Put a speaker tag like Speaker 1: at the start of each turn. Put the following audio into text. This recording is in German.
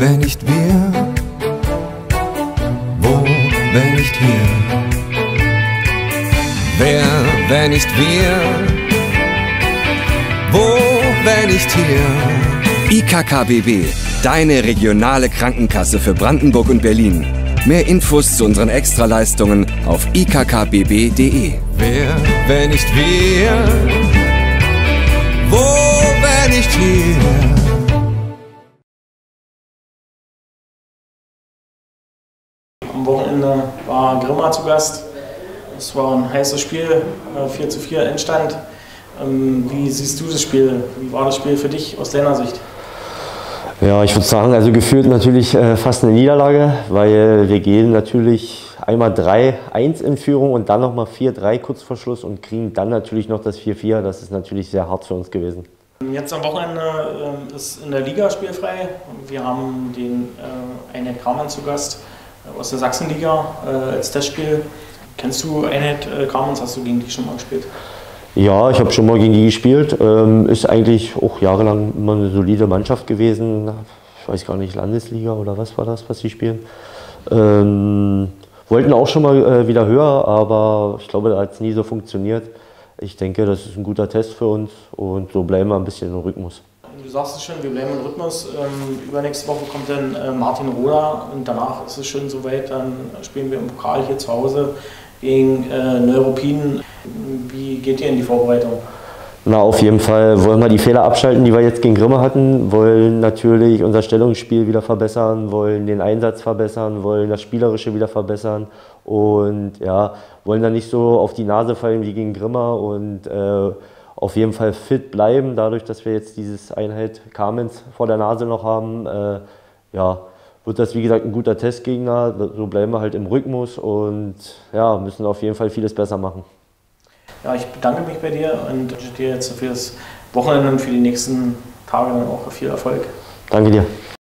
Speaker 1: wenn nicht wir? Wo, wenn nicht hier? Wer, wenn nicht wir? Wo, wenn nicht hier? IKKBB, deine regionale Krankenkasse für Brandenburg und Berlin. Mehr Infos zu unseren Extraleistungen auf ikkbb.de. Wer, wenn nicht wir? Wo, wenn nicht hier?
Speaker 2: Am Wochenende war Grimma zu Gast. Es war ein heißes Spiel, 4:4 Endstand. Wie siehst du das Spiel? Wie war das Spiel für dich aus deiner Sicht?
Speaker 3: Ja, ich würde sagen, also gefühlt natürlich fast eine Niederlage, weil wir gehen natürlich einmal 3-1 in Führung und dann nochmal 4-3 kurz vor Schluss und kriegen dann natürlich noch das 4:4. Das ist natürlich sehr hart für uns gewesen.
Speaker 2: Jetzt am Wochenende ist in der Liga spielfrei. Wir haben den Einheit Kramann zu Gast aus der Sachsenliga als Testspiel. Kennst du Einheit Kramanns? Hast du gegen die schon mal gespielt?
Speaker 3: Ja, ich habe schon mal gegen die gespielt. Ist eigentlich auch jahrelang immer eine solide Mannschaft gewesen. Ich weiß gar nicht, Landesliga oder was war das, was sie spielen. Wollten auch schon mal wieder höher, aber ich glaube, da hat es nie so funktioniert. Ich denke, das ist ein guter Test für uns und so bleiben wir ein bisschen im Rhythmus.
Speaker 2: Du sagst es schon, wir bleiben im Rhythmus. Übernächste Woche kommt dann Martin Roda und danach ist es schon soweit, dann spielen wir im Pokal hier zu Hause gegen Neuruppin. Wie geht ihr in die Vorbereitung?
Speaker 3: Na, auf jeden Fall wollen wir die Fehler abschalten, die wir jetzt gegen Grimma hatten, wollen natürlich unser Stellungsspiel wieder verbessern, wollen den Einsatz verbessern, wollen das Spielerische wieder verbessern und ja, wollen dann nicht so auf die Nase fallen wie gegen Grimma und auf jeden Fall fit bleiben, dadurch, dass wir jetzt dieses Einheit Kamenz vor der Nase noch haben. Ja, wird das wie gesagt ein guter Testgegner, so bleiben wir halt im Rhythmus und ja, müssen auf jeden Fall vieles besser machen.
Speaker 2: Ja, ich bedanke mich bei dir und wünsche dir jetzt für das Wochenende und für die nächsten Tage dann auch viel Erfolg.
Speaker 3: Danke dir.